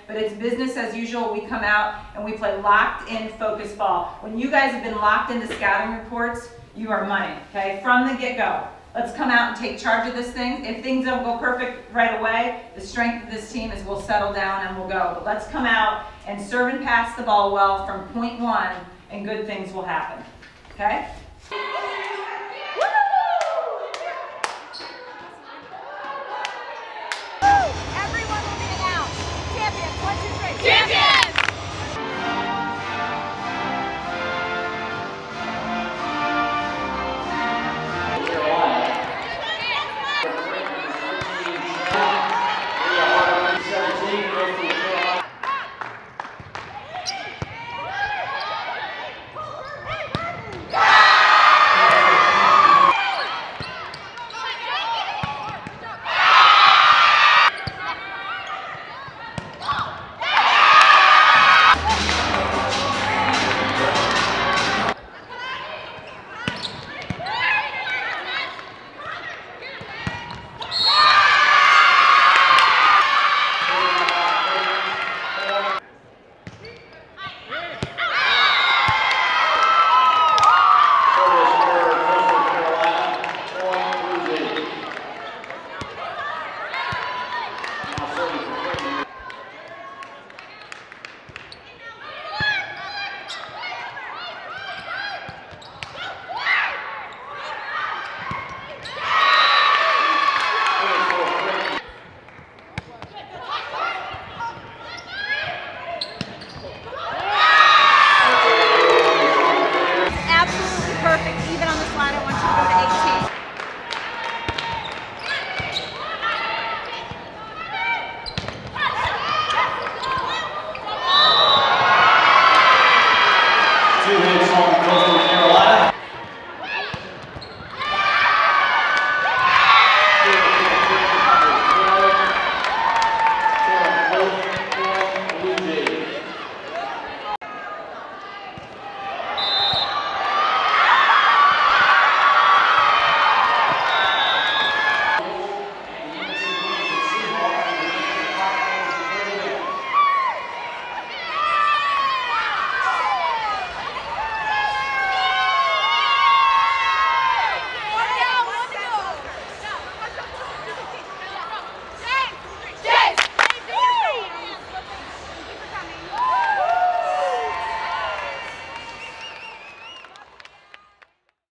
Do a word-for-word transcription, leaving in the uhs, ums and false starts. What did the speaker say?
but it's business as usual. We come out and we play locked in focus ball. When you guys have been locked into scouting reports, you are money, okay, from the get-go. Let's come out and take charge of this thing. If things don't go perfect right away, the strength of this team is we'll settle down and we'll go. But let's come out and serve and pass the ball well from point one, and good things will happen, okay?